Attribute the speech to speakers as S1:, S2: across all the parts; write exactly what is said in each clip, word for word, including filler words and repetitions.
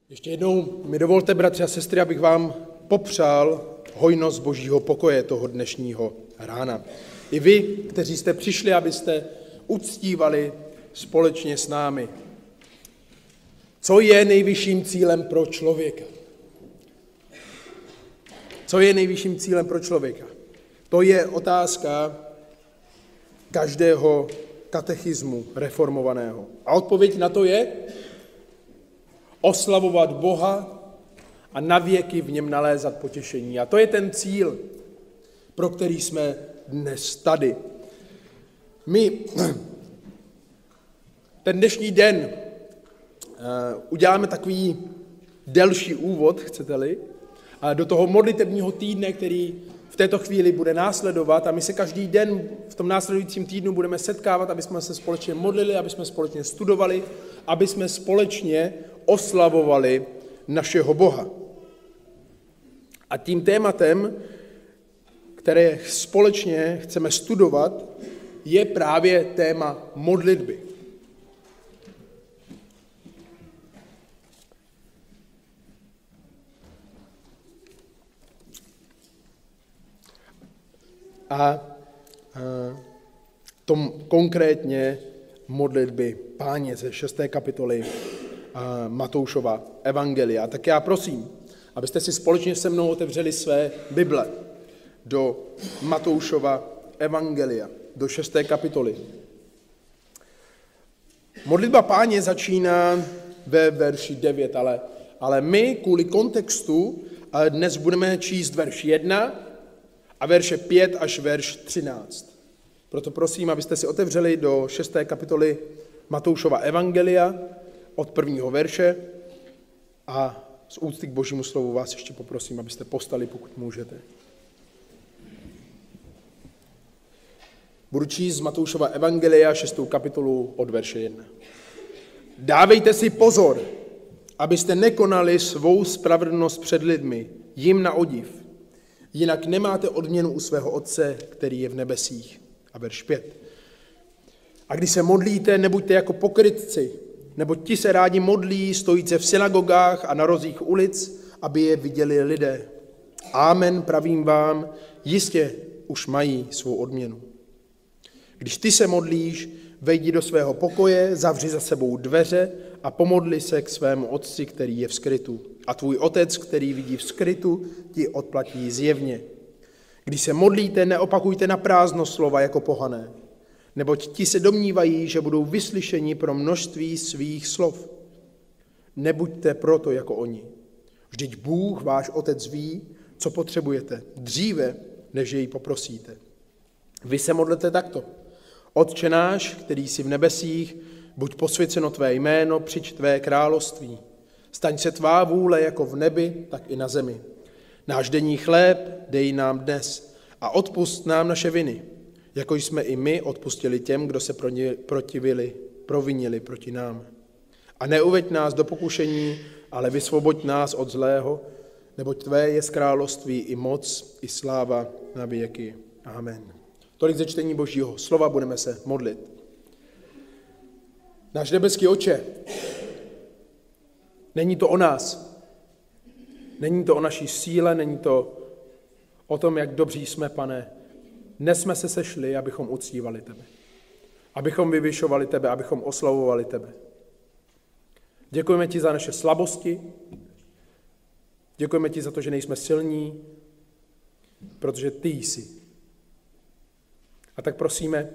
S1: Ještě jednou mi dovolte, bratři a sestry, abych vám popřál hojnost Božího pokoje toho dnešního rána. I vy, kteří jste přišli, abyste uctívali společně s námi. Co je nejvyšším cílem pro člověka? Co je nejvyšším cílem pro člověka? To je otázka každého katechismu reformovaného. A odpověď na to je oslavovat Boha a navěky v něm nalézat potěšení. A to je ten cíl, pro který jsme dnes tady. My ten dnešní den uděláme takový delší úvod, chcete-li, do toho modlitebního týdne, který v této chvíli bude následovat, a my se každý den v tom následujícím týdnu budeme setkávat, aby jsme se společně modlili, aby jsme společně studovali, aby jsme společně oslavovali našeho Boha. A tím tématem, které společně chceme studovat, je právě téma modlitby. A tom konkrétně modlitby Páně ze šesté kapitoly Matoušova evangelia. Tak já prosím, abyste si společně se mnou otevřeli své Bible do Matoušova evangelia, do šesté kapitoly. Modlitba Páně začíná ve verši devět, ale, ale my kvůli kontextu dnes budeme číst verš jedna a verše pět až verš třináct. Proto prosím, abyste si otevřeli do šesté kapitoly Matoušova evangelia od prvního verše a z úcty k Božímu slovu vás ještě poprosím, abyste povstali, pokud můžete. Budu číst z Matoušova evangelia šestou kapitolu od verše jedna. Dávejte si pozor, abyste nekonali svou spravedlnost před lidmi, jim na odiv, jinak nemáte odměnu u svého Otce, který je v nebesích. A verš pět. A když se modlíte, nebuďte jako pokrytci, neboť ti se rádi modlí, stojíce v synagogách a na rozích ulic, aby je viděli lidé. Amen, pravím vám, jistě už mají svou odměnu. Když ty se modlíš, vejdi do svého pokoje, zavři za sebou dveře a pomodli se k svému Otci, který je v skrytu. A tvůj Otec, který vidí v skrytu, ti odplatí zjevně. Když se modlíte, neopakujte na prázdno slova jako pohané, neboť ti se domnívají, že budou vyslyšeni pro množství svých slov. Nebuďte proto jako oni. Vždyť Bůh, váš Otec, ví, co potřebujete, dříve, než jej poprosíte. Vy se modlete takto. Otče náš, který jsi v nebesích, buď posvěceno tvé jméno, přiď tvé království. Staň se tvá vůle jako v nebi, tak i na zemi. Náš denní chléb dej nám dnes a odpusť nám naše viny, jako jsme i my odpustili těm, kdo se protivili, provinili proti nám. A neuveď nás do pokušení, ale vysvoboď nás od zlého, neboť tvé je království i moc, i sláva na věky. Amen. Tolik ze čtení Božího slova, budeme se modlit. Náš nebeský Otče, není to o nás, není to o naší síle, není to o tom, jak dobří jsme, Pane. Dnes jsme se sešli, abychom uctívali tebe, abychom vyvyšovali tebe, abychom oslavovali tebe. Děkujeme ti za naše slabosti, děkujeme ti za to, že nejsme silní, protože ty jsi. A tak prosíme,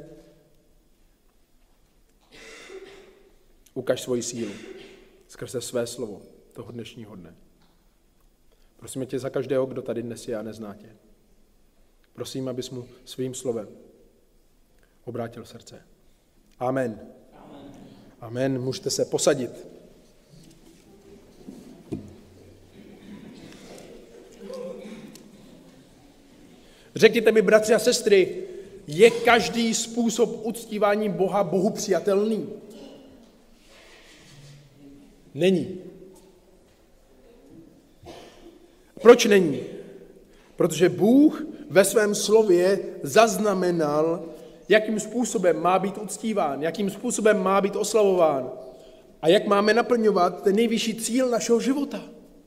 S1: ukaž svoji sílu skrze své slovo toho dnešního dne. Prosíme tě za každého, kdo tady dnes je a nezná tě. Prosím, abys mu svým slovem obrátil srdce. Amen. Amen. Amen. Můžete se posadit. Řekněte mi, bratři a sestry, je každý způsob uctívání Boha Bohu přijatelný? Není. Proč není? Protože Bůh ve svém slově zaznamenal, jakým způsobem má být uctíván, jakým způsobem má být oslavován. a jak máme naplňovat ten nejvyšší cíl našeho života.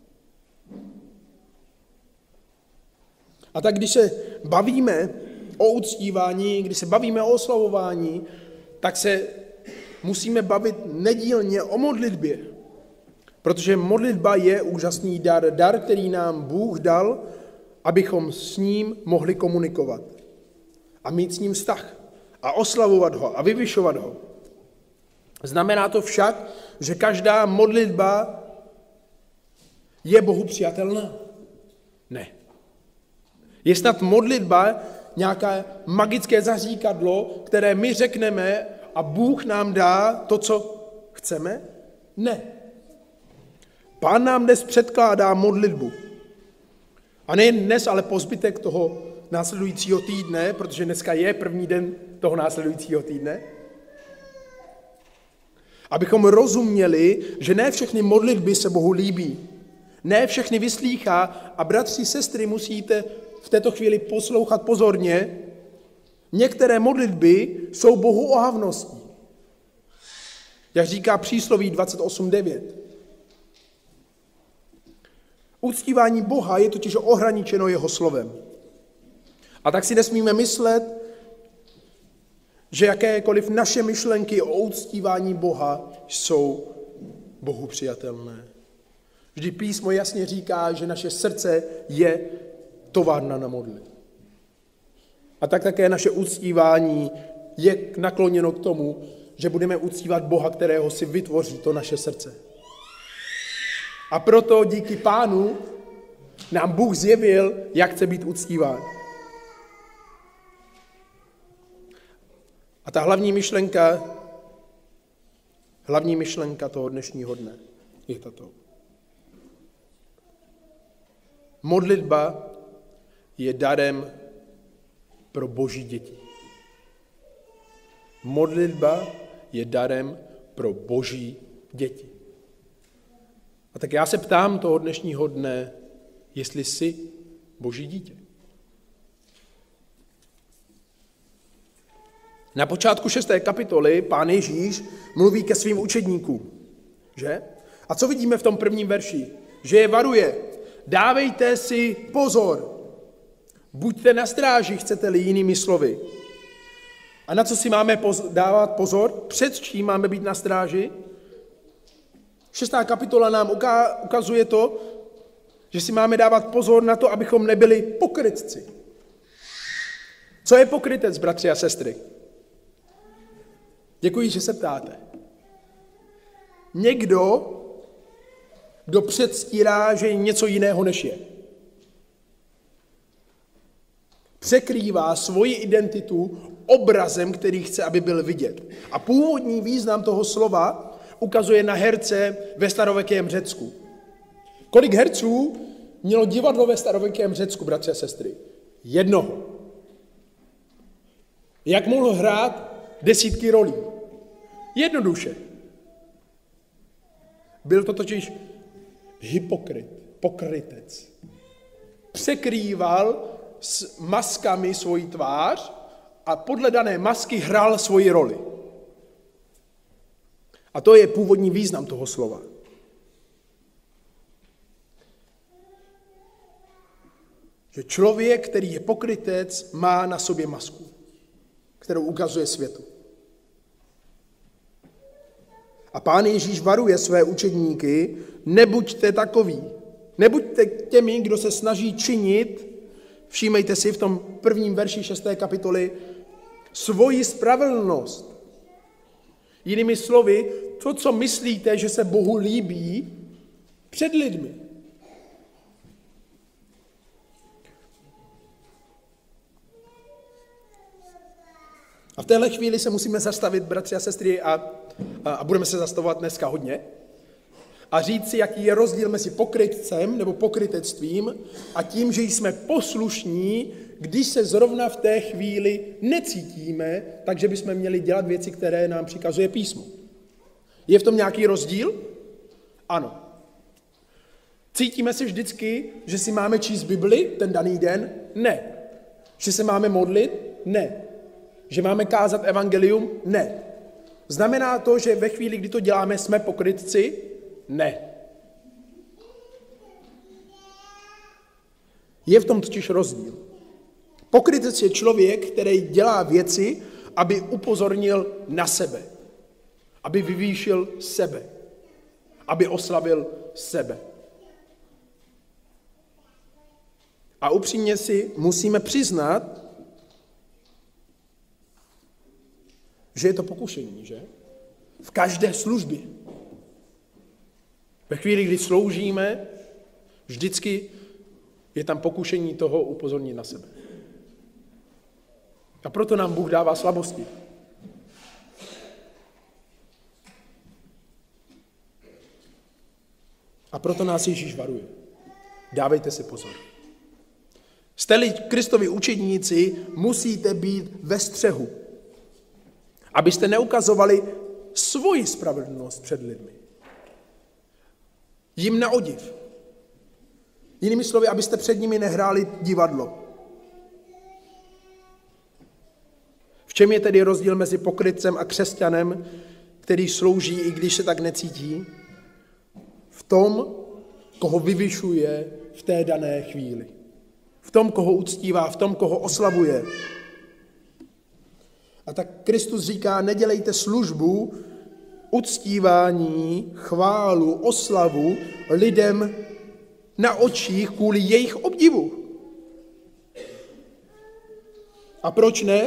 S1: A tak když se bavíme o uctívání, když se bavíme o oslavování, tak se musíme bavit nedílně o modlitbě. Protože modlitba je úžasný dar, dar, který nám Bůh dal, abychom s ním mohli komunikovat a mít s ním vztah a oslavovat ho a vyvyšovat ho. Znamená to však, že každá modlitba je Bohu přijatelná? Ne. Je snad modlitba nějaké magické zaříkadlo, které my řekneme a Bůh nám dá to, co chceme? Ne. Pán nám dnes předkládá modlitbu. A nejen dnes, ale po zbytek toho následujícího týdne, protože dneska je první den toho následujícího týdne. Abychom rozuměli, že ne všechny modlitby se Bohu líbí. Ne všechny vyslýchá a bratři, sestry, musíte v této chvíli poslouchat pozorně. Některé modlitby jsou Bohu ohavností. Jak říká přísloví dvacet osm devět. Uctívání Boha je totiž ohraničeno jeho slovem. A tak si nesmíme myslet, že jakékoliv naše myšlenky o uctívání Boha jsou Bohu přijatelné. Vždy písmo jasně říká, že naše srdce je továrna na modly. A tak také naše uctívání je nakloněno k tomu, že budeme uctívat Boha, kterého si vytvoří to naše srdce. A proto díky Pánu nám Bůh zjevil, jak chce být uctíván. A ta hlavní myšlenka, hlavní myšlenka toho dnešního dne je tato. Modlitba je darem pro Boží děti. Modlitba je darem pro Boží děti. A tak já se ptám toho dnešního dne, jestli jsi Boží dítě. Na počátku šesté kapitoly Pán Ježíš mluví ke svým učedníkům, že? A co vidíme v tom prvním verši? Že je varuje. Dávejte si pozor. Buďte na stráži, chcete-li jinými slovy. A na co si máme poz- dávat pozor? Před čím máme být na stráži? Šestá kapitola nám uká- ukazuje to, že si máme dávat pozor na to, abychom nebyli pokrytci. Co je pokrytec, bratři a sestry? Děkuji, že se ptáte. Někdo, kdo předstírá, že je něco jiného, než je. Překrývá svoji identitu obrazem, který chce, aby byl vidět. A původní význam toho slova ukazuje na herce ve starověkém Řecku. Kolik herců mělo divadlo ve starověkém Řecku, bratři a sestry? Jednoho. Jak mohl hrát desítky rolí? Jednoduše. Byl to totiž hypokrit, pokrytec. Překrýval s maskami svoji tvář a podle dané masky hrál svoji roli. A to je původní význam toho slova. Že člověk, který je pokrytec, má na sobě masku, kterou ukazuje světu. A Pán Ježíš varuje své učedníky, nebuďte takoví. Nebuďte těmi, kdo se snaží činit, všímejte si v tom prvním verši šesté kapitoly, svoji spravedlnost. Jinými slovy, to, co myslíte, že se Bohu líbí, před lidmi. A v téhle chvíli se musíme zastavit, bratři a sestry, a, a, a budeme se zastavovat dneska hodně, a říct si, jaký je rozdíl mezi pokrytcem nebo pokrytectvím a tím, že jsme poslušní, když se zrovna v té chvíli necítíme, takže bychom měli dělat věci, které nám přikazuje písmo. Je v tom nějaký rozdíl? Ano. Cítíme se vždycky, že si máme číst Bibli ten daný den? Ne. Že se máme modlit? Ne. Že máme kázat evangelium? Ne. Znamená to, že ve chvíli, kdy to děláme, jsme pokrytci? Ne. Je v tom totiž rozdíl. Pokrytec je člověk, který dělá věci, aby upozornil na sebe. Aby vyvýšil sebe. Aby oslavil sebe. A upřímně si musíme přiznat, že je to pokušení, že? V každé službě. Ve chvíli, kdy sloužíme, vždycky je tam pokušení toho upozornit na sebe. A proto nám Bůh dává slabosti. A proto nás Ježíš varuje. Dávejte si pozor. Jste-li Kristovi učedníci, musíte být ve střehu, abyste neukazovali svoji spravedlnost před lidmi. Jim na odiv. Jinými slovy, abyste před nimi nehráli divadlo. V čem je tedy rozdíl mezi pokrytcem a křesťanem, který slouží, i když se tak necítí? V tom, koho vyvyšuje v té dané chvíli. V tom, koho uctívá, v tom, koho oslavuje. A tak Kristus říká, nedělejte službu, uctívání, chválu, oslavu lidem na očích kvůli jejich obdivu. A proč ne?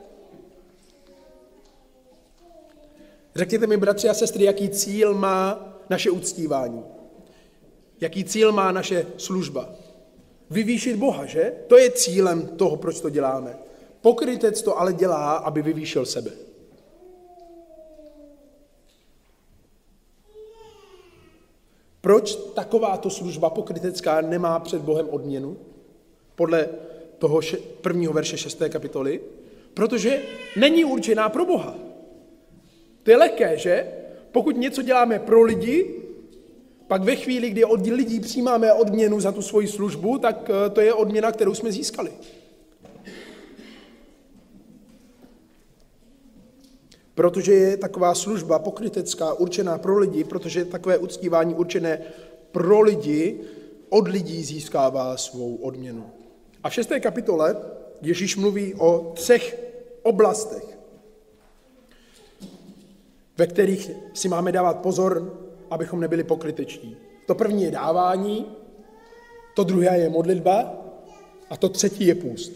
S1: Řekněte mi, bratři a sestry, jaký cíl má naše uctívání? Jaký cíl má naše služba? Vyvýšit Boha, že? To je cílem toho, proč to děláme. Pokrytec to ale dělá, aby vyvýšil sebe. Proč takováto služba pokrytecká nemá před Bohem odměnu? Podle toho prvního verše šesté kapitoly. Protože není určená pro Boha. To je lehké, že? Pokud něco děláme pro lidi, pak ve chvíli, kdy od lidí přijímáme odměnu za tu svoji službu, tak to je odměna, kterou jsme získali. Protože je taková služba pokrytecká určená pro lidi, protože je takové uctívání určené pro lidi, od lidí získává svou odměnu. A v šesté kapitole Ježíš mluví o třech oblastech, ve kterých si máme dávat pozor, abychom nebyli pokrytečtí. To první je dávání, to druhé je modlitba a to třetí je půst.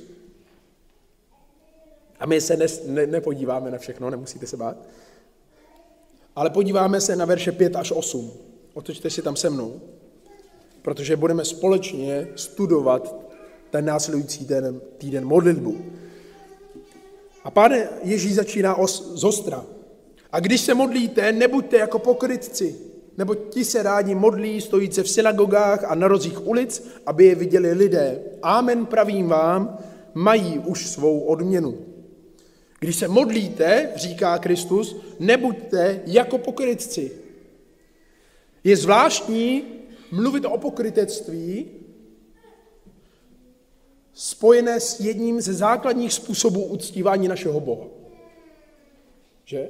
S1: A my se ne, ne, nepodíváme na všechno, nemusíte se bát, ale podíváme se na verše pět až osm. Otočte si tam se mnou, protože budeme společně studovat ten následující týden, týden modlitbu. A Pán Ježíš začíná os, z ostra. A když se modlíte, nebuďte jako pokrytci, neboť ti se rádi modlí, stojíce v synagogách a na rozích ulic, aby je viděli lidé. Amen, pravím vám, mají už svou odměnu. Když se modlíte, říká Kristus, nebuďte jako pokrytci. Je zvláštní mluvit o pokrytectví spojené s jedním ze základních způsobů uctívání našeho Boha. Že?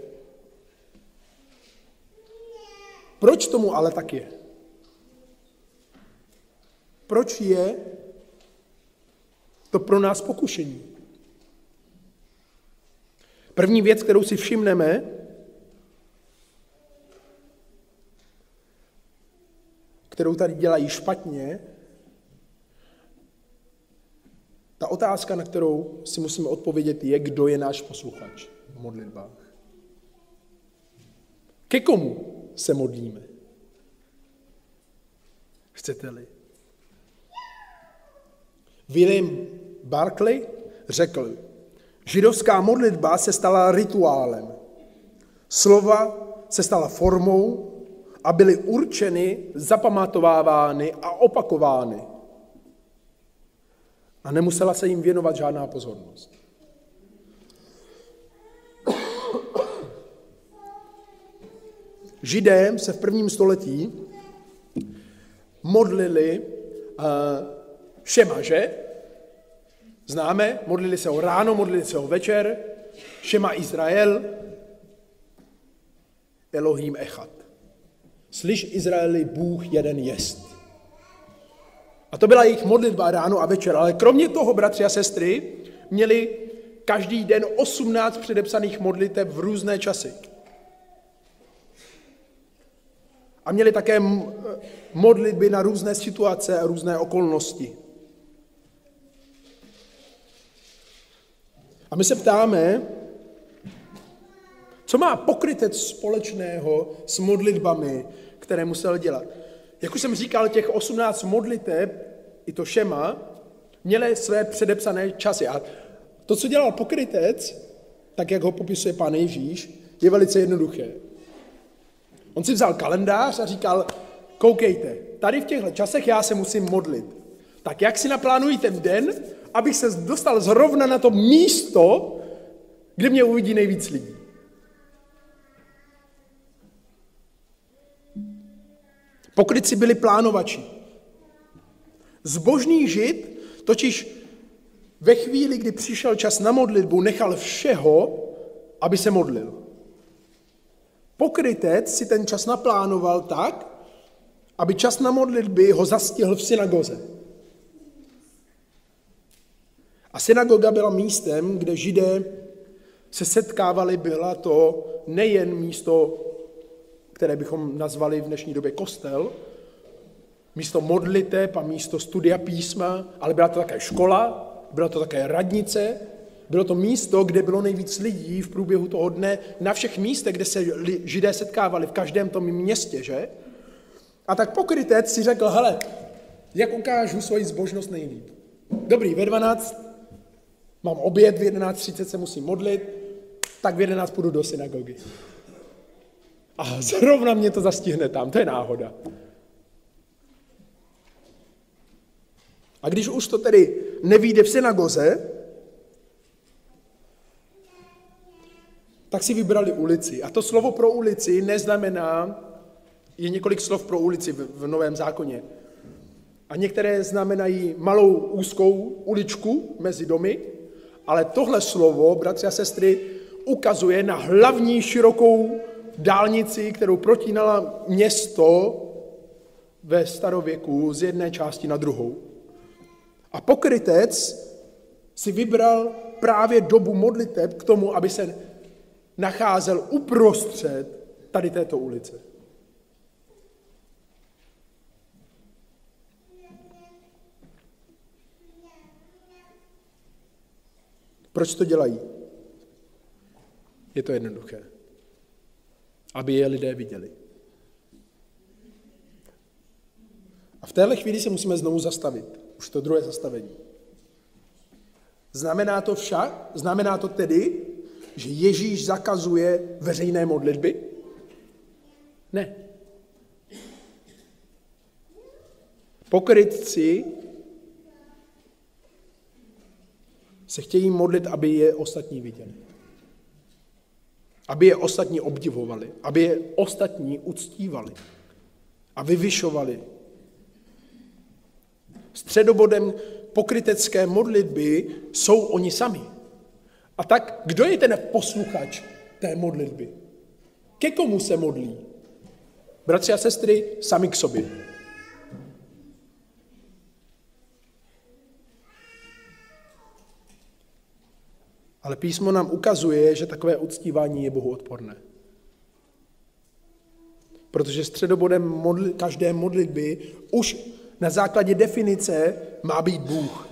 S1: Proč tomu ale tak je? Proč je to pro nás pokušení? První věc, kterou si všimneme, kterou tady dělají špatně, ta otázka, na kterou si musíme odpovědět, je, kdo je náš posluchač v modlitbách. Ke komu se modlíme? Chcete-li? William Barclay řekl, židovská modlitba se stala rituálem. Slova se stala formou a byly určeny, zapamatovávány a opakovány. A nemusela se jim věnovat žádná pozornost. Židé se v prvním století modlili uh, šema, že? Známe, modlili se ho ráno, modlili se ho večer, šema Izrael. Elohim echad. Slyš, Izraeli, Bůh jeden jest. A to byla jejich modlitba ráno a večer. Ale kromě toho, bratři a sestry, měli každý den osmnáct předepsaných modlitev v různé časy. A měli také modlitby na různé situace a různé okolnosti. A my se ptáme, co má pokrytec společného s modlitbami, které musel dělat. Jak už jsem říkal, těch osmnáct modliteb, i to šema, měly své předepsané časy. A to, co dělal pokrytec, tak jak ho popisuje Pán Ježíš, je velice jednoduché. On si vzal kalendář a říkal, koukejte, tady v těchto časech já se musím modlit. Tak jak si naplánuji ten den, abych se dostal zrovna na to místo, kde mě uvidí nejvíc lidí. Pokrytci byli plánovači. Zbožný žid totiž ve chvíli, kdy přišel čas na modlitbu, nechal všeho, aby se modlil. Pokrytec si ten čas naplánoval tak, aby čas na modlitby ho zastihl v synagoze. A synagoga byla místem, kde židé se setkávali, byla to nejen místo, které bychom nazvali v dnešní době kostel, místo modliteb a místo studia písma, ale byla to také škola, byla to také radnice, bylo to místo, kde bylo nejvíc lidí v průběhu toho dne, na všech místech, kde se židé setkávali, v každém tom městě, že? A tak pokrytec si řekl, hele, jak ukážu svoji zbožnost nejlíp. Dobrý, ve dvanáct mám oběd, v jedenáct třicet se musím modlit, tak v jedenáct půjdu do synagogy. A zrovna mě to zastihne tam, to je náhoda. A když už to tedy nevyjde v synagoze, tak si vybrali ulici. A to slovo pro ulici neznamená, je několik slov pro ulici v, v Novém zákoně. A některé znamenají malou úzkou uličku mezi domy, ale tohle slovo, bratři a sestry, ukazuje na hlavní širokou dálnici, kterou protínala město ve starověku z jedné části na druhou. A pokrytec si vybral právě dobu modliteb k tomu, aby se nacházel uprostřed tady této ulice. Proč to dělají? Je to jednoduché. Aby je lidé viděli. A v téhle chvíli se musíme znovu zastavit. Už to druhé zastavení. Znamená to však, znamená to tedy, že Ježíš zakazuje veřejné modlitby? Ne. Pokrytci se chtějí modlit, aby je ostatní viděli. Aby je ostatní obdivovali. Aby je ostatní uctívali. A vyvyšovali. Středobodem pokrytecké modlitby jsou oni sami. A tak, kdo je ten posluchač té modlitby? Ke komu se modlí? Bratři a sestry, sami k sobě. Ale písmo nám ukazuje, že takové uctívání je Bohu odporné. Protože středobodem modli- každé modlitby už na základě definice má být Bůh.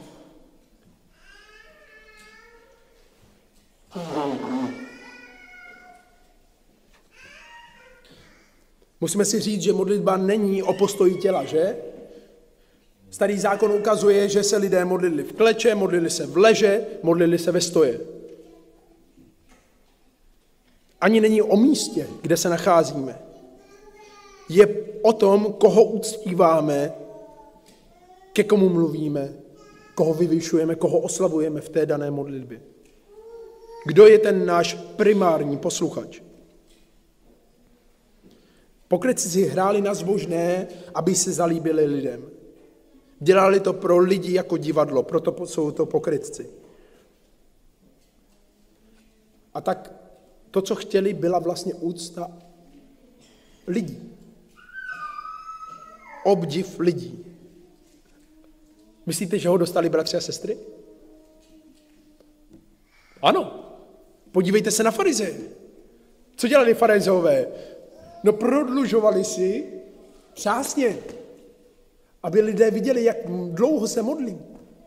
S1: Musíme si říct, že modlitba není o postoji těla, že? Starý zákon ukazuje, že se lidé modlili v kleče, modlili se v leže, modlili se ve stoje. Ani není o místě, kde se nacházíme. Je o tom, koho uctíváme, ke komu mluvíme, koho vyvyšujeme, koho oslavujeme v té dané modlitbě. Kdo je ten náš primární posluchač? Pokrytci si hráli na zbožné, aby se zalíbili lidem. Dělali to pro lidi jako divadlo, proto jsou to pokrytci. A tak to, co chtěli, byla vlastně úcta lidí. Obdiv lidí. Myslíte, že ho dostali bratři a sestry? Ano. Podívejte se na farizeje. Co dělali farizeové? No prodlužovali si přásně, aby lidé viděli, jak dlouho se modlí.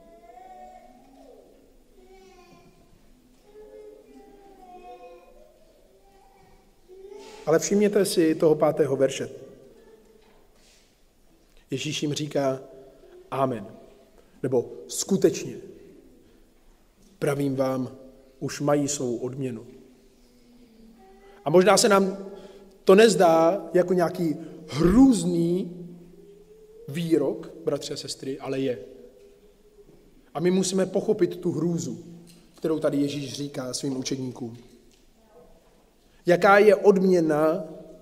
S1: Ale všimněte si toho pátého verše. Ježíš jim říká amen. Nebo skutečně. Pravím vám, už mají svou odměnu. A možná se nám to nezdá jako nějaký hrůzný výrok, bratři a sestry, ale je. A my musíme pochopit tu hrůzu, kterou tady Ježíš říká svým učedníkům. Jaká je odměna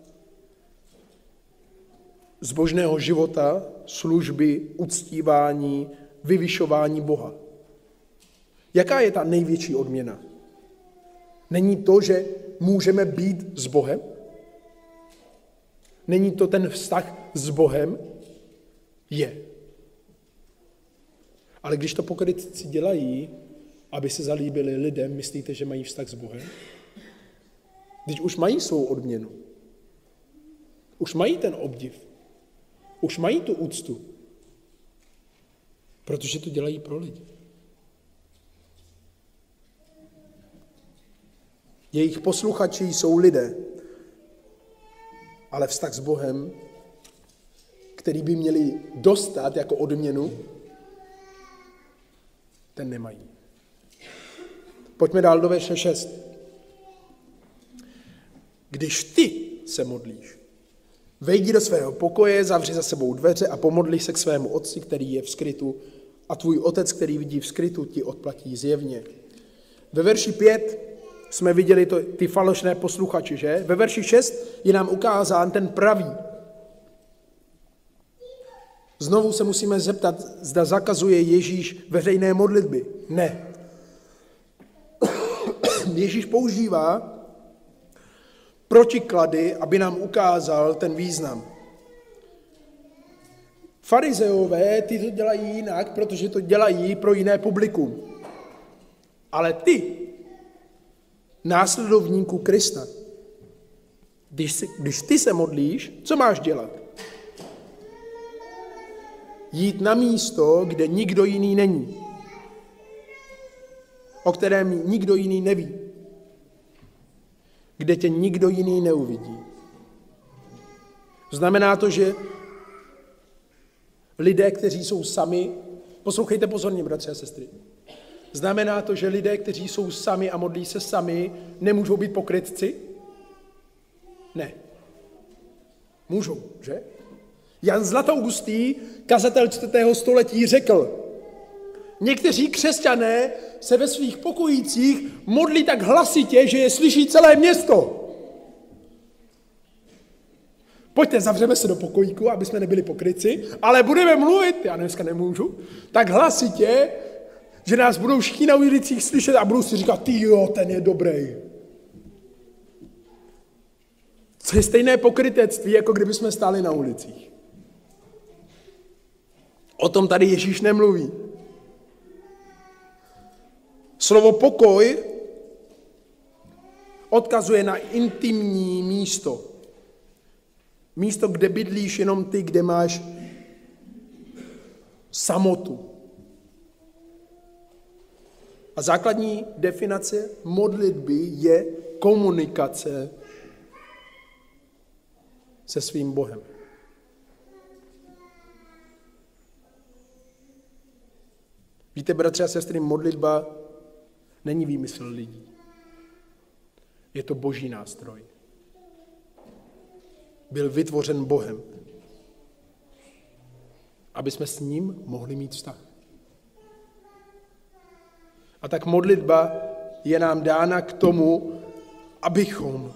S1: zbožného života, služby, uctívání, vyvyšování Boha? Jaká je ta největší odměna? Není to, že můžeme být s Bohem? Není to ten vztah s Bohem? Je. Ale když to pokrytci dělají, aby se zalíbili lidem, myslíte, že mají vztah s Bohem? Když už mají svou odměnu. Už mají ten obdiv. Už mají tu úctu. Protože to dělají pro lidi. Jejich posluchači jsou lidé, ale vztah s Bohem, který by měli dostat jako odměnu, ten nemají. Pojďme dál do verše šest. Když ty se modlíš, vejdi do svého pokoje, zavři za sebou dveře a pomodli se k svému otci, který je v skrytu, a tvůj otec, který vidí v skrytu, ti odplatí zjevně. Ve verši pět jsme viděli to, ty falošné posluchači, že? Ve verši šest je nám ukázán ten pravý. Znovu se musíme zeptat, zda zakazuje Ježíš veřejné modlitby. Ne. Ježíš používá protiklady, aby nám ukázal ten význam. Farizeové, ty to dělají jinak, protože to dělají pro jiné publikum. Ale ty, následovníků Krista, když, si, když ty se modlíš, co máš dělat? Jít na místo, kde nikdo jiný není. O kterém nikdo jiný neví. Kde tě nikdo jiný neuvidí. Znamená to, že lidé, kteří jsou sami, poslouchejte pozorně, bratři a sestry, znamená to, že lidé, kteří jsou sami a modlí se sami, nemůžou být pokrytci? Ne. Můžou, že? Jan Zlatoustý, kazatel čtvrtého století, řekl, někteří křesťané se ve svých pokojících modlí tak hlasitě, že je slyší celé město. Pojďte, zavřeme se do pokojíku, aby jsme nebyli pokrytci, ale budeme mluvit, já dneska nemůžu, tak hlasitě, že nás budou všichni na ulicích slyšet a budou si říkat, ty jo, ten je dobrý. Co je stejné pokrytectví, jako kdyby jsme stáli na ulicích. O tom tady Ježíš nemluví. Slovo pokoj odkazuje na intimní místo. Místo, kde bydlíš jenom ty, kde máš samotu. A základní definice modlitby je komunikace se svým Bohem. Víte, bratři a sestry, modlitba není výmysl lidí. Je to boží nástroj. Byl vytvořen Bohem, aby jsme s ním mohli mít vztah. A tak modlitba je nám dána k tomu, abychom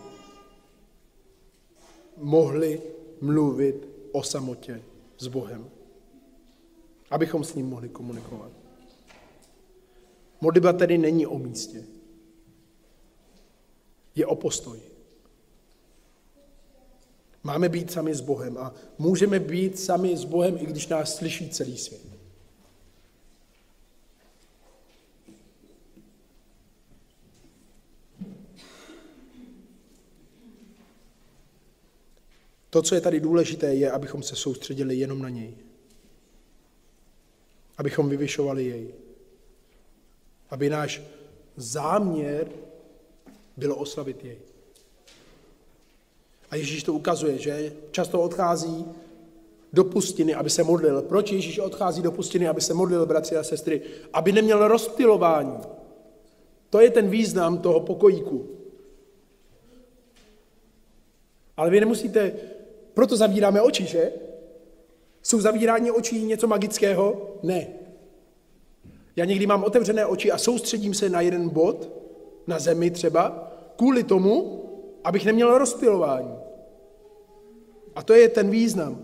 S1: mohli mluvit o samotě s Bohem. Abychom s ním mohli komunikovat. Modlitba tedy není o místě. Je o postoji. Máme být sami s Bohem a můžeme být sami s Bohem, i když nás slyší celý svět. To, co je tady důležité, je, abychom se soustředili jenom na něj. Abychom vyvyšovali jej. Aby náš záměr bylo oslavit jej. A Ježíš to ukazuje, že často odchází do pustiny, aby se modlil. Proč Ježíš odchází do pustiny, aby se modlil, bratři a sestry? Aby neměl rozptylování. To je ten význam toho pokojíku. Ale vy nemusíte, proto zavíráme oči, že? Jsou zavírání očí něco magického? Ne. Já někdy mám otevřené oči a soustředím se na jeden bod, na zemi třeba, kvůli tomu, abych neměl rozptylování. A to je ten význam.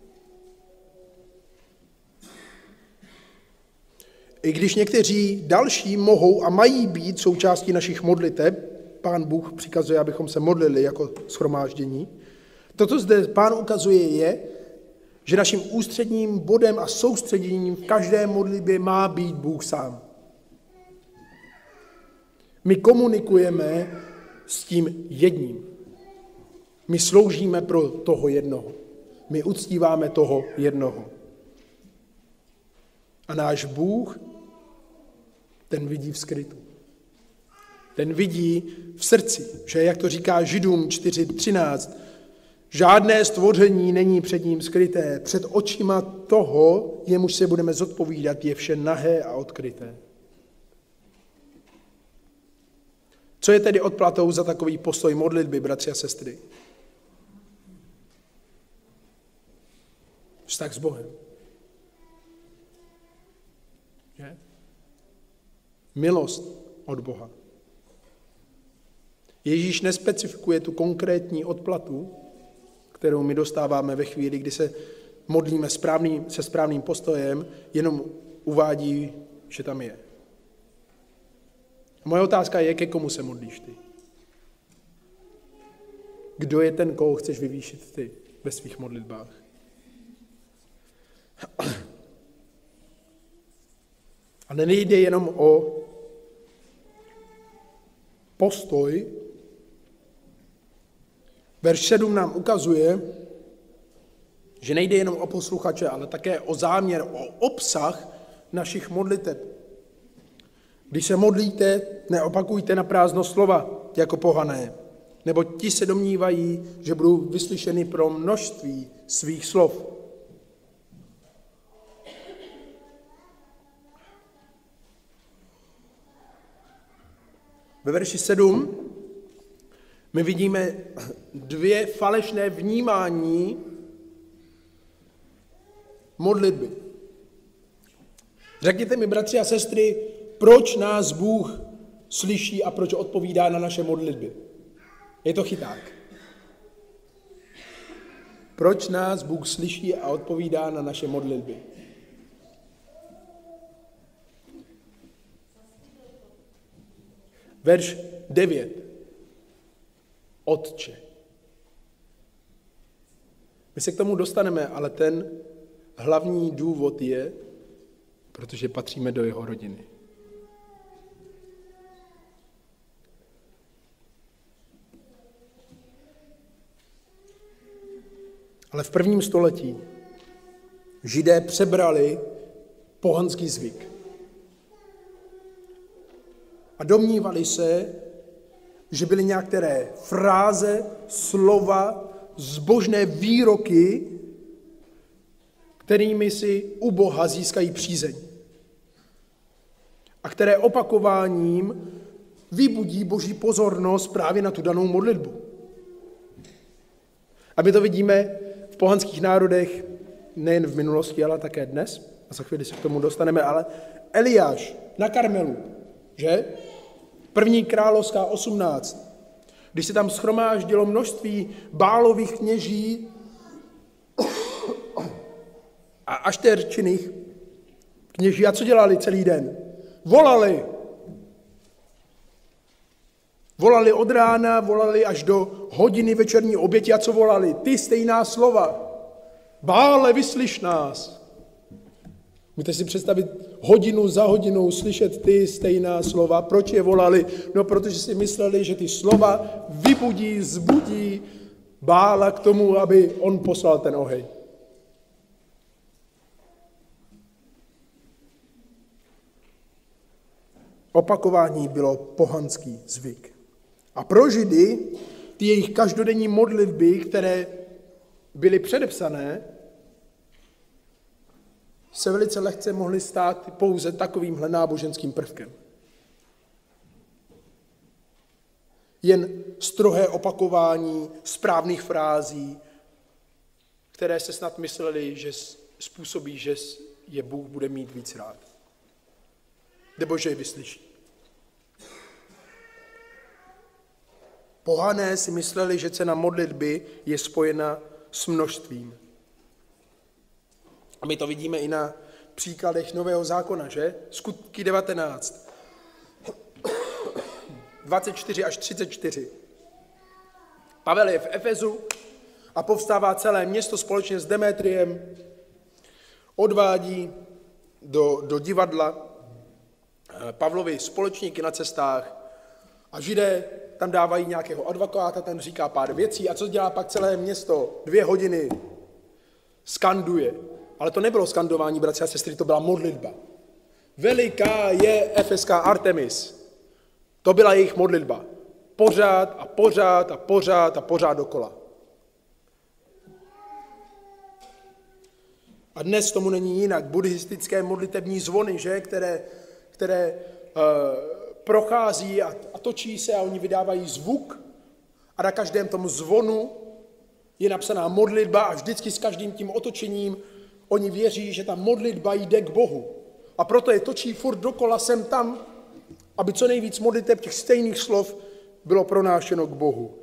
S1: I když někteří další mohou a mají být součástí našich modliteb, Pán Bůh přikazuje, abychom se modlili jako shromáždění. To, co zde Pán ukazuje, je, že naším ústředním bodem a soustředěním v každé modlitbě má být Bůh sám. My komunikujeme s tím jedním. My sloužíme pro toho jednoho. My uctíváme toho jednoho. A náš Bůh, ten vidí v skrytu. Ten vidí v srdci, že jak to říká Židům čtyři třináct, žádné stvoření není před ním skryté, před očima toho, jemuž se budeme zodpovídat, je vše nahé a odkryté. Co je tedy odplatou za takový postoj modlitby, bratři a sestry? Vztah s Bohem. Že? Milost od Boha. Ježíš nespecifikuje tu konkrétní odplatu, kterou my dostáváme ve chvíli, kdy se modlíme správným, se správným postojem, jenom uvádí, že tam je. A moje otázka je, ke komu se modlíš ty? Kdo je ten, koho chceš vyvýšit ty ve svých modlitbách? A nejde jenom o postoj. Verš sedm nám ukazuje, že nejde jenom o posluchače, ale také o záměr, o obsah našich modliteb. Když se modlíte, neopakujte na prázdno slova jako pohané, nebo ti se domnívají, že budou vyslyšeny pro množství svých slov. Ve verši sedm my vidíme dvě falešné vnímání modlitby. Řekněte mi, bratři a sestry, proč nás Bůh slyší a proč odpovídá na naše modlitby. Je to chyták. Proč nás Bůh slyší a odpovídá na naše modlitby? Verš devět. Otče. My se k tomu dostaneme, ale ten hlavní důvod je, protože patříme do jeho rodiny. Ale v prvním století Židé přebrali pohanský zvyk. A domnívali se, že byly některé fráze, slova, zbožné výroky, kterými si u Boha získají přízeň. A které opakováním vybudí Boží pozornost právě na tu danou modlitbu. A my to vidíme v pohanských národech nejen v minulosti, ale také dnes. A za chvíli se k tomu dostaneme, ale Eliáš na Karmelu, že? První královská osmnáct, když se tam shromáždilo množství Bálových kněží a aštérčinných kněží. A co dělali celý den? Volali. Volali od rána, volali až do hodiny večerní oběti a co volali? Ty stejná slova. Bále, vyslyš nás. Můžete si představit hodinu za hodinou slyšet ty stejná slova. Proč je volali? No, protože si mysleli, že ty slova vybudí, zbudí Bála k tomu, aby on poslal ten oheň. Opakování bylo pohanský zvyk. A pro Židy ty jejich každodenní modlitby, které byly předepsané, se velice lehce mohly stát pouze takovýmhle náboženským prvkem. Jen strohé opakování správných frází, které se snad mysleli, že způsobí, že je Bůh bude mít víc rád. Nebo že je vyslyší. Pohané si mysleli, že cena modlitby je spojena s množstvím. A my to vidíme i na příkladech Nového zákona, že? Skutky devatenáct. dvacet čtyři až třicet čtyři. Pavel je v Efezu a povstává celé město společně s Demetriem, odvádí do, do divadla Pavlovi společníky na cestách a Židé tam dávají nějakého advokáta, ten říká pár věcí a co dělá pak celé město? Dvě hodiny skanduje. Ale to nebylo skandování, bratři a sestry, to byla modlitba. Veliká je efeská Artemis. To byla jejich modlitba. Pořád a pořád a pořád a pořád dokola. A dnes tomu není jinak. Buddhistické modlitební zvony, že, které, které uh, prochází a, a točí se a oni vydávají zvuk a na každém tom zvonu je napsaná modlitba a vždycky s každým tím otočením oni věří, že ta modlitba jde k Bohu. A proto je točí furt dokola sem tam, aby co nejvíc modliteb těch stejných slov bylo pronášeno k Bohu.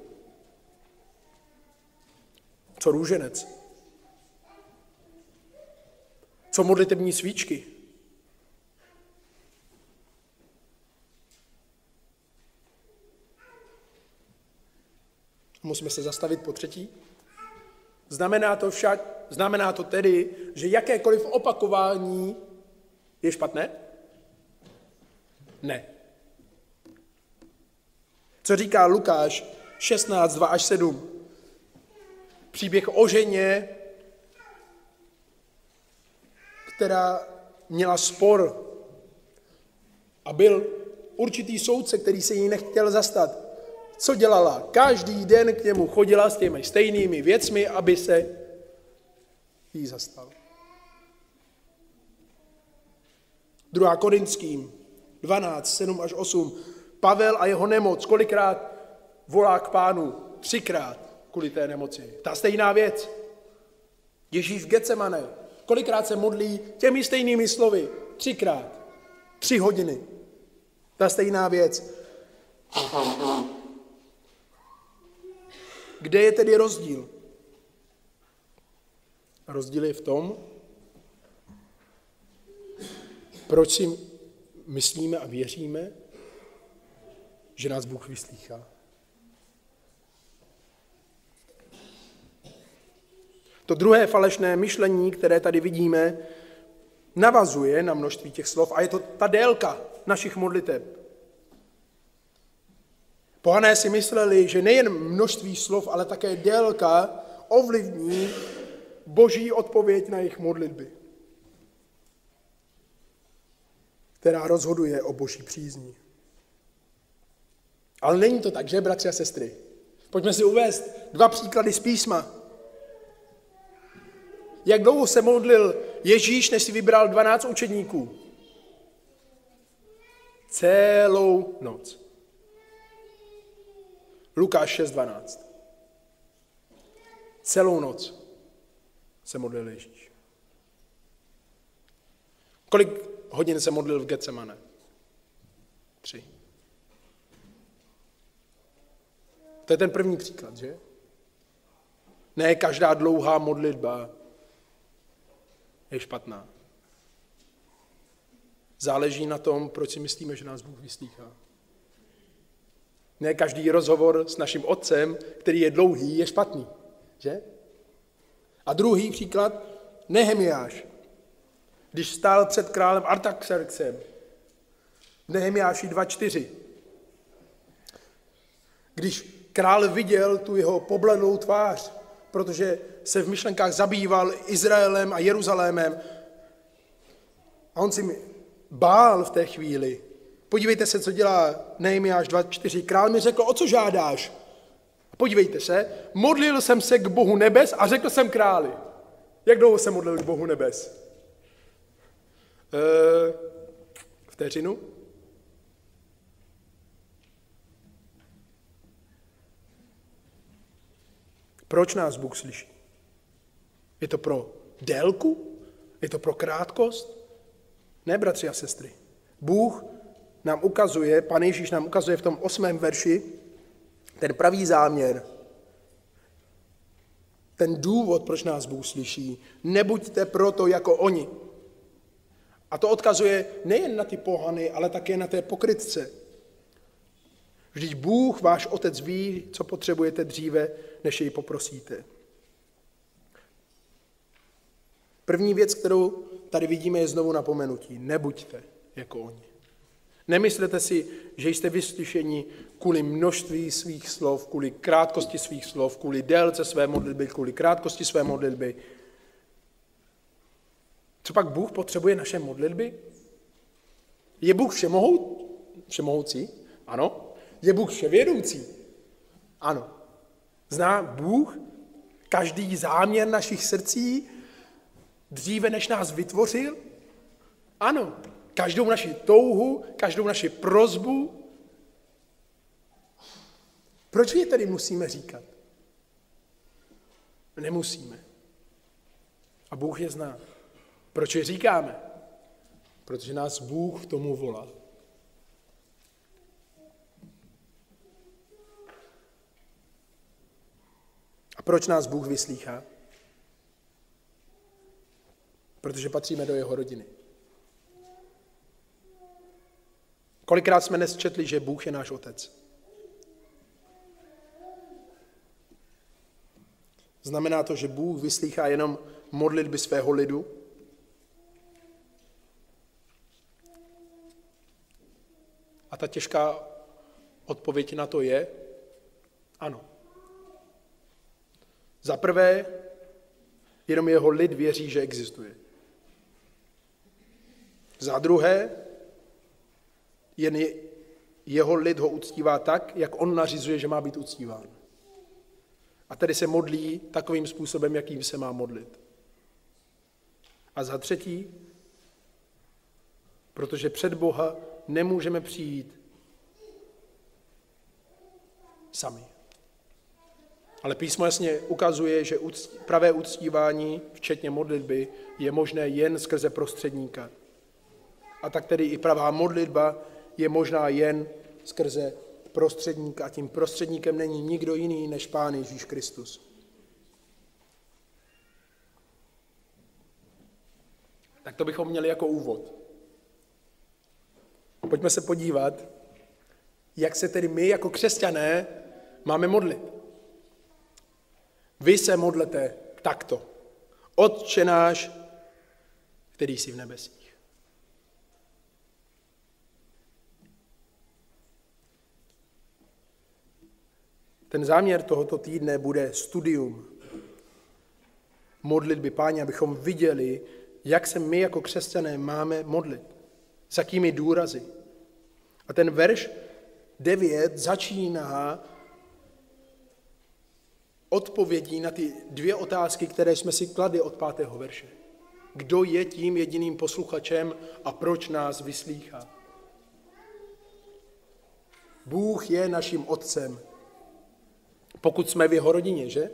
S1: Co růženec? Co modlitební svíčky? Musíme se zastavit po třetí. Znamená to však, znamená to tedy, že jakékoliv opakování je špatné? Ne. Co říká Lukáš šestnáct, dva až sedm? Příběh o ženě, která měla spor a byl určitý soudce, který se jí nechtěl zastat. Co dělala? Každý den k němu chodila s těmi stejnými věcmi, aby se jí zastal. druhá Korinským dvanáct, sedm až osm. Pavel a jeho nemoc kolikrát volá k Pánu? Třikrát kvůli té nemoci. Ta stejná věc. Ježíš v Getsemane kolikrát se modlí těmi stejnými slovy? Třikrát. Tři hodiny. Ta stejná věc. Kde je tedy rozdíl? Rozdíl je v tom, proč si myslíme a věříme, že nás Bůh vyslýchá. To druhé falešné myšlení, které tady vidíme, navazuje na množství těch slov a je to ta délka našich modliteb. Pohané si mysleli, že nejen množství slov, ale také délka ovlivní Boží odpověď na jejich modlitby, která rozhoduje o Boží přízni. Ale není to tak, že, bratři a sestry? Pojďme si uvést dva příklady z písma. Jak dlouho se modlil Ježíš, než si vybral dvanáct učedníků? Celou noc. Lukáš šest dvanáct. Celou noc se modlil Ježíš. Kolik hodin se modlil v Getsemane? Tři. To je ten první příklad, že? Ne každá dlouhá modlitba je špatná. Záleží na tom, proč si myslíme, že nás Bůh vyslýchá. Ne každý rozhovor s naším otcem, který je dlouhý, je špatný. Že? A druhý příklad, Nehemiáš. Když stál před králem Artaxerxem, v Nehemiáši dva čtyři. Když král viděl tu jeho pobledlou tvář, protože se v myšlenkách zabýval Izraelem a Jeruzalémem, a on si bál v té chvíli. Podívejte se, co dělá Nehemiáš dva čtyři. Král mi řekl, o co žádáš? A podívejte se, modlil jsem se k Bohu nebes a řekl jsem králi. Jak dlouho se modlil k Bohu nebes? E, vteřinu? Proč nás Bůh slyší? Je to pro délku? Je to pro krátkost? Ne, bratři a sestry. Bůh nám ukazuje, Pan Ježíš nám ukazuje v tom osmém verši ten pravý záměr. Ten důvod, proč nás Bůh slyší. Nebuďte proto jako oni. A to odkazuje nejen na ty pohany, ale také na té pokrytce. Vždyť Bůh, váš otec, ví, co potřebujete dříve, než jej poprosíte. První věc, kterou tady vidíme, je znovu napomenutí. Nebuďte jako oni. Nemyslete si, že jste vyslyšeni kvůli množství svých slov, kvůli krátkosti svých slov, kvůli délce své modlitby, kvůli krátkosti své modlitby. Co pak Bůh potřebuje naše modlitby? Je Bůh všemohou, všemohoucí? Ano. Je Bůh vševědoucí? Ano. Zná Bůh každý záměr našich srdcí dříve, než nás vytvořil? Ano. Každou naši touhu, každou naši prosbu. Proč je tedy musíme říkat? Nemusíme. A Bůh je zná. Proč je říkáme? Protože nás Bůh k tomu volal. A proč nás Bůh vyslýchá? Protože patříme do jeho rodiny. Kolikrát jsme dnes četli, že Bůh je náš otec? Znamená to, že Bůh vyslýchá jenom modlitby svého lidu? A ta těžká odpověď na to je ano. Za prvé, jenom jeho lid věří, že existuje. Za druhé, jen jeho lid ho uctívá tak, jak on nařizuje, že má být uctíván. A tedy se modlí takovým způsobem, jakým se má modlit. A za třetí, protože před Boha nemůžeme přijít sami. Ale písmo jasně ukazuje, že pravé uctívání, včetně modlitby, je možné jen skrze prostředníka. A tak tedy i pravá modlitba je možná jen skrze prostředníka. A tím prostředníkem není nikdo jiný než Pán Ježíš Kristus. Tak to bychom měli jako úvod. Pojďme se podívat, jak se tedy my jako křesťané máme modlit. Vy se modlete takto. Otče náš, který jsi v nebesích. Ten záměr tohoto týdne bude studium modlitby Páně, abychom viděli, jak se my jako křesťané máme modlit. S jakými důrazy. A ten verš devět začíná odpovědí na ty dvě otázky, které jsme si kladli od pátého verše. Kdo je tím jediným posluchačem a proč nás vyslýchá? Bůh je naším otcem, pokud jsme v jeho rodině, že?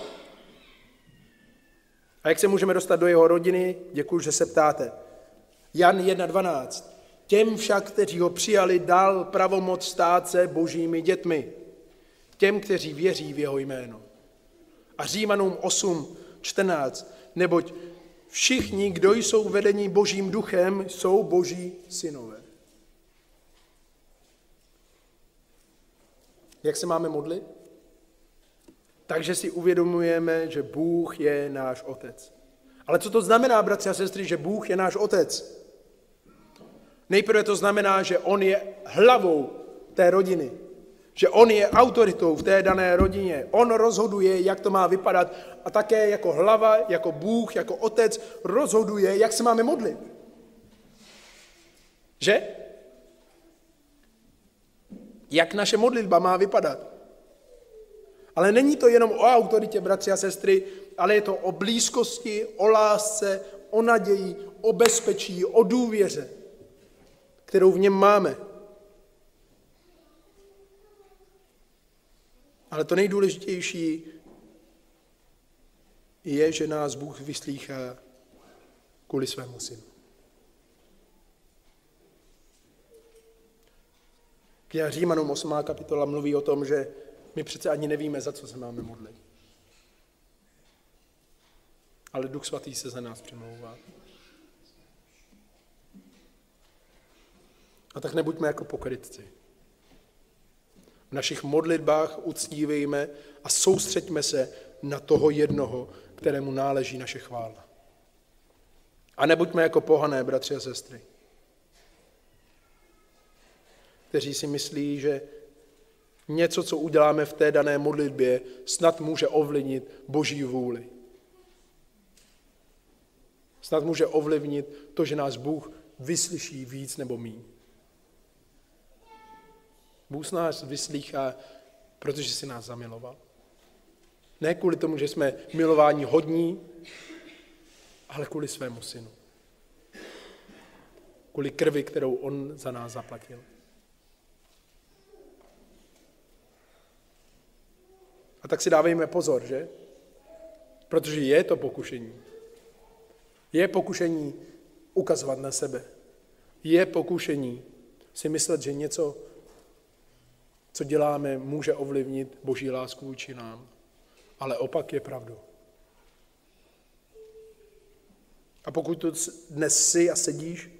S1: A jak se můžeme dostat do jeho rodiny? Děkuji, že se ptáte. Jan jedna dvanáct. Těm však, kteří ho přijali, dal pravomoc stát se božími dětmi. Těm, kteří věří v jeho jméno. A Římanům osm čtrnáct. Neboť všichni, kdo jsou vedeni božím duchem, jsou boží synové. Jak se máme modlit? Takže si uvědomujeme, že Bůh je náš otec. Ale co to znamená, bratři a sestry, že Bůh je náš otec? Nejprve to znamená, že on je hlavou té rodiny. Že on je autoritou v té dané rodině. On rozhoduje, jak to má vypadat. A také jako hlava, jako Bůh, jako otec rozhoduje, jak se máme modlit. Že? Jak naše modlitba má vypadat. Ale není to jenom o autoritě, bratři a sestry, ale je to o blízkosti, o lásce, o naději, o bezpečí, o důvěře, kterou v něm máme. Ale to nejdůležitější je, že nás Bůh vyslýchá kvůli svému synu. Kniha Římanům osmá kapitola mluví o tom, že my přece ani nevíme, za co se máme modlit. Ale Duch Svatý se za nás přimlouvá. A tak nebuďme jako pokrytci. V našich modlitbách uctívejme a soustřeďme se na toho jednoho, kterému náleží naše chvála. A nebuďme jako pohané, bratři a sestry, kteří si myslí, že něco, co uděláme v té dané modlitbě, snad může ovlivnit Boží vůli. Snad může ovlivnit to, že nás Bůh vyslyší víc nebo míň. Bůh nás vyslýchá, protože si nás zamiloval. Ne kvůli tomu, že jsme milování hodní, ale kvůli svému synu. Kvůli krvi, kterou on za nás zaplatil. A tak si dávejme pozor, že? Protože je to pokušení. Je pokušení ukazovat na sebe. Je pokušení si myslet, že něco, co děláme, může ovlivnit Boží lásku vůči nám. Ale opak je pravdou. A pokud tu dnes jsi a sedíš,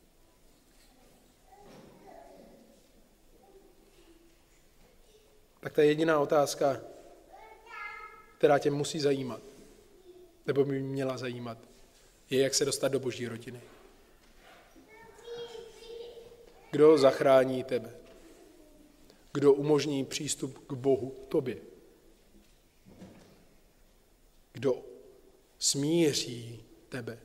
S1: tak ta jediná otázka, která tě musí zajímat, nebo by měla zajímat, je, jak se dostat do Boží rodiny. Kdo zachrání tebe? Kdo umožní přístup k Bohu tobě? Kdo smíří tebe?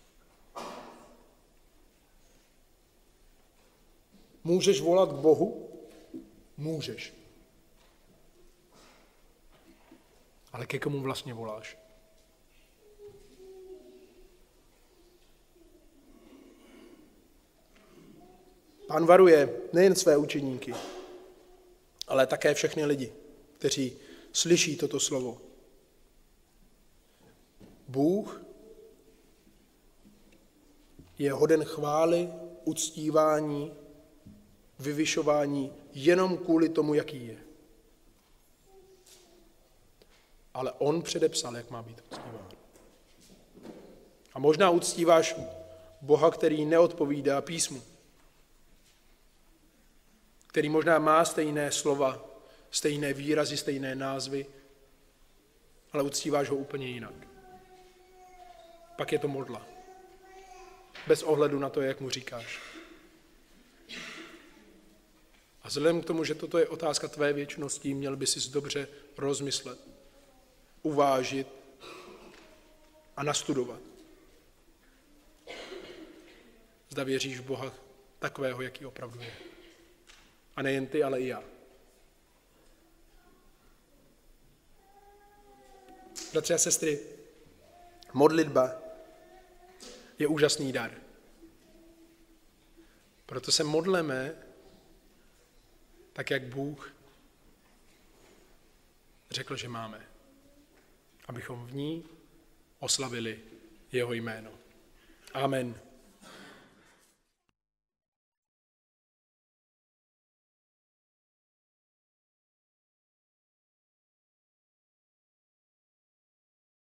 S1: Můžeš volat k Bohu? Můžeš. Ale ke komu vlastně voláš? Pán varuje nejen své učeníky, ale také všechny lidi, kteří slyší toto slovo. Bůh je hoden chvály, uctívání, vyvyšování jenom kvůli tomu, jaký je. Ale on předepsal, jak má být uctíván. A možná uctíváš Boha, který neodpovídá písmu, který možná má stejné slova, stejné výrazy, stejné názvy, ale uctíváš ho úplně jinak. Pak je to modla. Bez ohledu na to, jak mu říkáš. A vzhledem k tomu, že toto je otázka tvé věčnosti, měl by si dobře rozmyslet, uvážit a nastudovat. Zda věříš v Boha takového, jaký opravdu je. A nejen ty, ale i já. Bratři a sestry, modlitba je úžasný dar. Proto se modleme tak, jak Bůh řekl, že máme. Abychom v ní oslavili jeho jméno. Amen.